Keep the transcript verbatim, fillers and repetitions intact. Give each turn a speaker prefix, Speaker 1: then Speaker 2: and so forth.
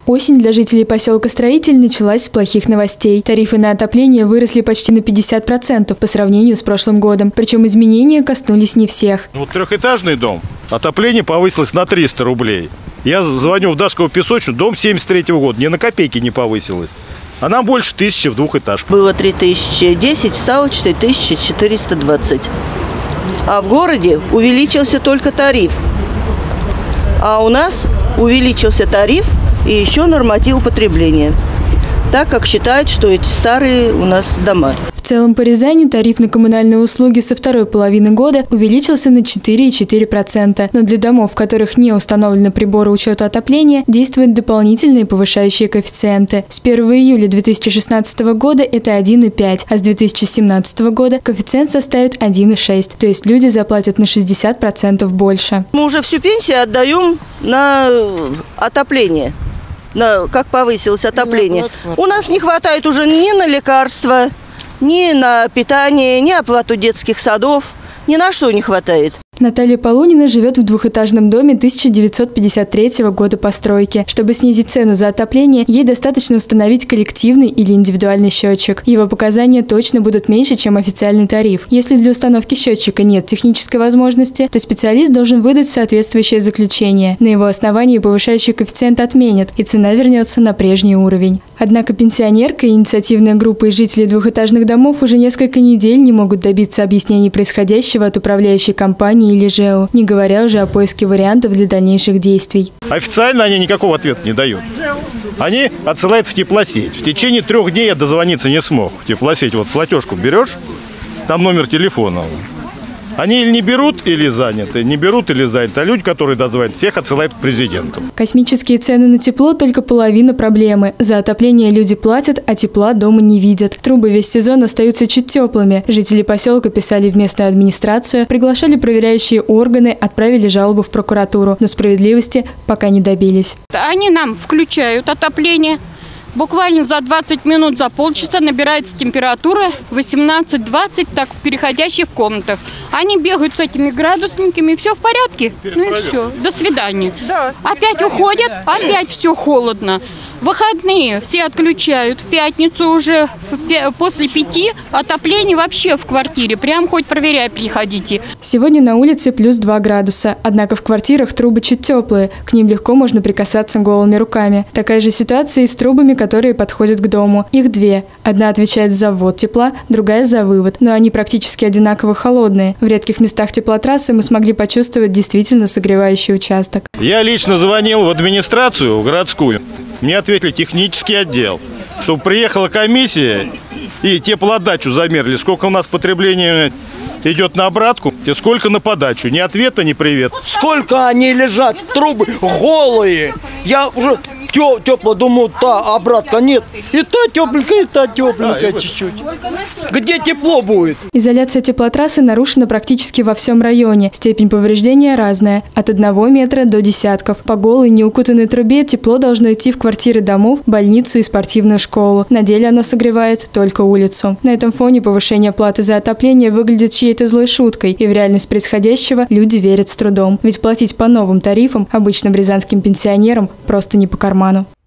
Speaker 1: Осень для жителей поселка Строитель началась с плохих новостей. Тарифы на отопление выросли почти на пятьдесят процентов по сравнению с прошлым годом. Причем изменения коснулись не всех.
Speaker 2: Вот трехэтажный дом, отопление повысилось на триста рублей. Я звоню в Дашково песочную, дом семьдесят третьего года, ни на копейки не повысилось. А нам больше тысячи в двухэтажках.
Speaker 3: Было три тысячи десять, стало четыре тысячи четыреста двадцать. А в городе увеличился только тариф. А у нас увеличился тариф и еще норматив потребления, так как считают, что эти старые у нас дома.
Speaker 1: В целом по Рязани тариф на коммунальные услуги со второй половины года увеличился на четыре и четыре десятых процента. Но для домов, в которых не установлены приборы учета отопления, действуют дополнительные повышающие коэффициенты. С первого июля две тысячи шестнадцатого года это один и пять, а с две тысячи семнадцатого года коэффициент составит один и шесть. То есть люди заплатят на шестьдесят процентов больше.
Speaker 3: Мы уже всю пенсию отдаем на отопление. На, как повысилось отопление. У нас не хватает уже ни на лекарства, ни на питание, ни оплату детских садов. Ни на что не хватает.
Speaker 1: Наталья Полунина живет в двухэтажном доме тысяча девятьсот пятьдесят третьего года постройки. Чтобы снизить цену за отопление, ей достаточно установить коллективный или индивидуальный счетчик. Его показания точно будут меньше, чем официальный тариф. Если для установки счетчика нет технической возможности, то специалист должен выдать соответствующее заключение. На его основании повышающий коэффициент отменят, и цена вернется на прежний уровень. Однако пенсионерка и инициативная группа из жителей двухэтажных домов уже несколько недель не могут добиться объяснений происходящего от управляющей компании или ЖЭО, не говоря уже о поиске вариантов для дальнейших действий.
Speaker 2: Официально они никакого ответа не дают. Они отсылают в теплосеть. В течение трех дней я дозвониться не смог. В теплосеть вот платежку берешь, там номер телефона. Они или не берут, или заняты, не берут или заняты. А люди, которые дозвонят, всех отсылают к президенту.
Speaker 1: Космические цены на тепло – только половина проблемы. За отопление люди платят, а тепла дома не видят. Трубы весь сезон остаются чуть теплыми. Жители поселка писали в местную администрацию, приглашали проверяющие органы, отправили жалобу в прокуратуру. Но справедливости пока не добились.
Speaker 4: Они нам включают отопление. Буквально за двадцать минут, за полчаса набирается температура восемнадцать-двадцать, так переходящая в комнатах. Они бегают с этими градусниками, все в порядке. Ну и все, до свидания. Да. Опять уходят, опять все холодно. Выходные все отключают. В пятницу уже после пяти отопление вообще в квартире. Прям хоть проверяй, приходите.
Speaker 1: Сегодня на улице плюс два градуса. Однако в квартирах трубы чуть теплые. К ним легко можно прикасаться голыми руками. Такая же ситуация и с трубами, которые подходят к дому. Их две. Одна отвечает за ввод тепла, другая за вывод. Но они практически одинаково холодные. В редких местах теплотрассы мы смогли почувствовать действительно согревающий участок.
Speaker 2: Я лично звонил в администрацию, в городскую. Мне ответили технический отдел, чтобы приехала комиссия и теплоотдачу замерили. Сколько у нас потребление идет на обратку, и сколько на подачу. Ни ответа, ни привет.
Speaker 5: Сколько они лежат, трубы голые. Я уже тепло думаю, та обратка нет. И та тепленькая, и та тепленькая чуть-чуть. Где тепло будет?
Speaker 1: Изоляция теплотрассы нарушена практически во всем районе. Степень повреждения разная. От одного метра до десятков. По голой, неукутанной трубе тепло должно идти в квартиры домов, больницу и спортивную школу. На деле оно согревает только улицу. На этом фоне повышение платы за отопление выглядит чьей-то злой шуткой. И в реальность происходящего люди верят с трудом. Ведь платить по новым тарифам обычным рязанским пенсионерам просто не по карману.